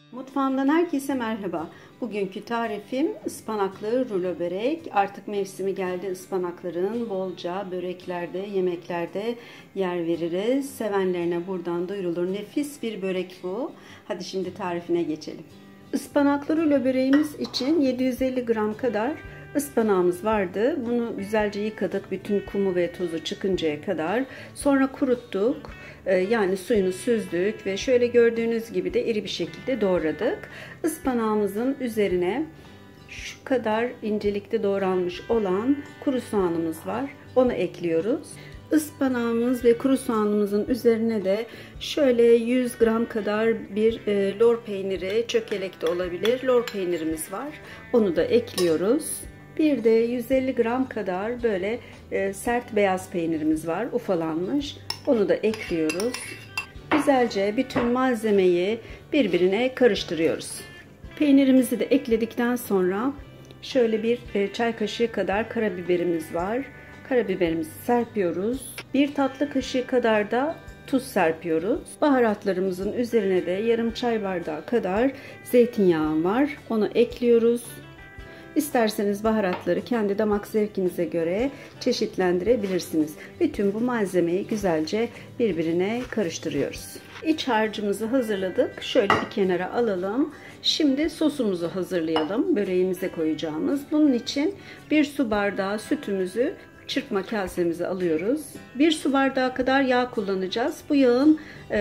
Mutfağımdan herkese merhaba. Bugünkü tarifim ıspanaklı rulo börek. Artık mevsimi geldi ıspanakların. Bolca böreklerde, yemeklerde yer veririz. Sevenlerine buradan duyurulur. Nefis bir börek bu. Hadi şimdi tarifine geçelim. Ispanaklı rulo böreğimiz için 750 gram kadar ıspanağımız vardı. Bunu güzelce yıkadık. Bütün kumu ve tozu çıkıncaya kadar. Sonra kuruttuk. Yani suyunu süzdük ve şöyle gördüğünüz gibi de iri bir şekilde doğradık. Ispanağımızın üzerine şu kadar incelikte doğranmış olan kuru soğanımız var. Onu ekliyoruz. Ispanağımız ve kuru soğanımızın üzerine de şöyle 100 gram kadar bir lor peyniri, çökelek de olabilir, lor peynirimiz var. Onu da ekliyoruz. Bir de 150 gram kadar böyle sert beyaz peynirimiz var, ufalanmış. Onu da ekliyoruz. Güzelce bütün malzemeyi birbirine karıştırıyoruz. Peynirimizi de ekledikten sonra şöyle bir çay kaşığı kadar karabiberimiz var. Karabiberimizi serpiyoruz. Bir tatlı kaşığı kadar da tuz serpiyoruz. Baharatlarımızın üzerine de yarım çay bardağı kadar zeytinyağı var. Onu ekliyoruz. İsterseniz baharatları kendi damak zevkinize göre çeşitlendirebilirsiniz. Bütün bu malzemeyi güzelce birbirine karıştırıyoruz. İç harcımızı hazırladık. Şöyle bir kenara alalım. Şimdi sosumuzu hazırlayalım. Böreğimize koyacağımız. Bunun için 1 su bardağı sütümüzü çırpma kasemize alıyoruz. 1 su bardağı kadar yağ kullanacağız. Bu yağın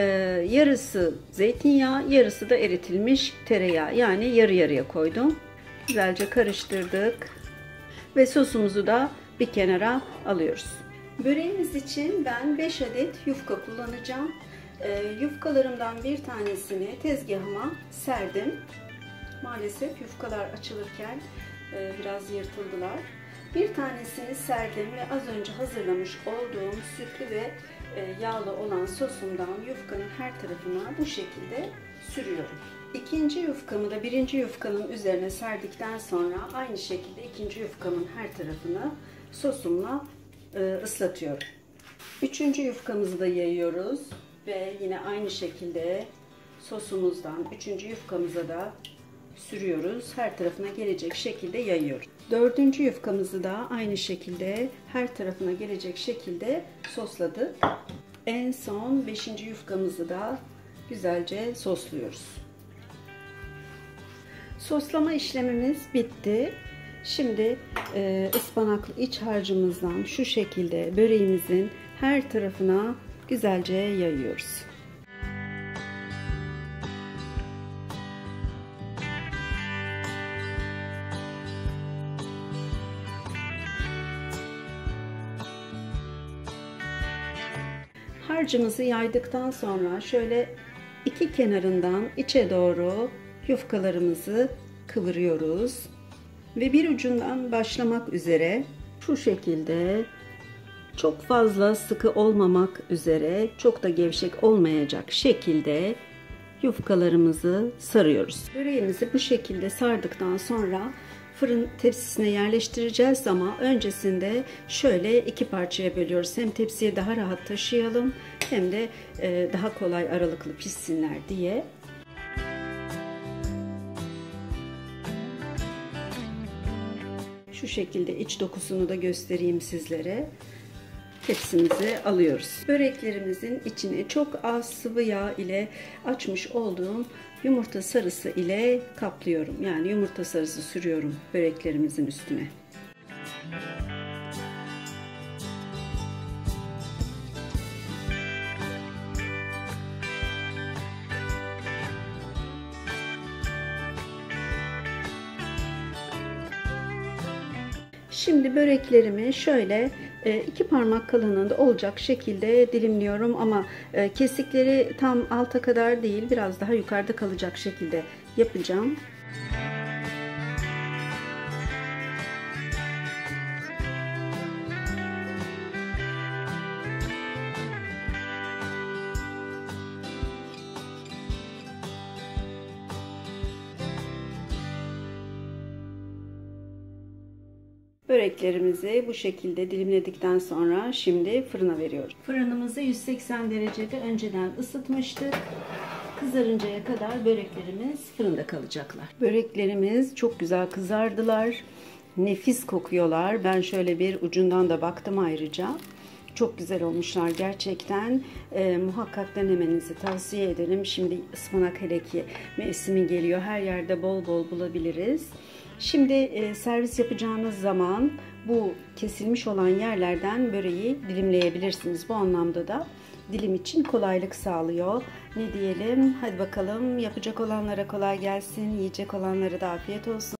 yarısı zeytinyağı, yarısı da eritilmiş tereyağı. Yani yarı yarıya koydum. Güzelce karıştırdık ve sosumuzu da bir kenara alıyoruz. Böreğimiz için ben 5 adet yufka kullanacağım. Yufkalarımdan bir tanesini tezgahıma serdim. Maalesef yufkalar açılırken biraz yırtıldılar. Bir tanesini serdim ve az önce hazırlamış olduğum sütlü ve yağlı olan sosumdan yufkanın her tarafına bu şekilde sürüyorum. İkinci yufkamı da birinci yufkanın üzerine serdikten sonra aynı şekilde ikinci yufkamın her tarafını sosumla ıslatıyorum. Üçüncü yufkamızı da yayıyoruz ve yine aynı şekilde sosumuzdan üçüncü yufkamıza da sürüyoruz. Her tarafına gelecek şekilde yayıyoruz. Dördüncü yufkamızı da aynı şekilde her tarafına gelecek şekilde sosladık. En son beşinci yufkamızı da güzelce sosluyoruz. Soslama işlemimiz bitti. Şimdi ıspanaklı iç harcımızdan şu şekilde böreğimizin her tarafına güzelce yayıyoruz. Harcımızı yaydıktan sonra şöyle iki kenarından içe doğru yufkalarımızı kıvırıyoruz ve bir ucundan başlamak üzere şu şekilde çok fazla sıkı olmamak üzere çok da gevşek olmayacak şekilde yufkalarımızı sarıyoruz. Böreğimizi bu şekilde sardıktan sonra fırın tepsisine yerleştireceğiz ama öncesinde şöyle iki parçaya bölüyoruz. Hem tepsiye daha rahat taşıyalım hem de daha kolay aralıklı pişsinler diye. Şu şekilde iç dokusunu da göstereyim sizlere. Tepsimizi alıyoruz. Böreklerimizin içine çok az sıvı yağ ile açmış olduğum yumurta sarısı ile kaplıyorum. Yani yumurta sarısı sürüyorum böreklerimizin üstüne. Şimdi böreklerimi şöyle 2 parmak kalınlığında olacak şekilde dilimliyorum ama kesikleri tam alta kadar değil, biraz daha yukarıda kalacak şekilde yapacağım. Böreklerimizi bu şekilde dilimledikten sonra şimdi fırına veriyoruz. Fırınımızı 180 derecede önceden ısıtmıştık. Kızarıncaya kadar böreklerimiz fırında kalacaklar. Böreklerimiz çok güzel kızardılar. Nefis kokuyorlar. Ben şöyle bir ucundan da baktım ayrıca. Çok güzel olmuşlar gerçekten. Muhakkak denemenizi tavsiye ederim. Şimdi ıspanak hele ki mevsimi geliyor. Her yerde bol bol bulabiliriz. Şimdi servis yapacağınız zaman bu kesilmiş olan yerlerden böreği dilimleyebilirsiniz. Bu anlamda da dilim için kolaylık sağlıyor. Ne diyelim? Hadi bakalım, yapacak olanlara kolay gelsin, yiyecek olanlara da afiyet olsun.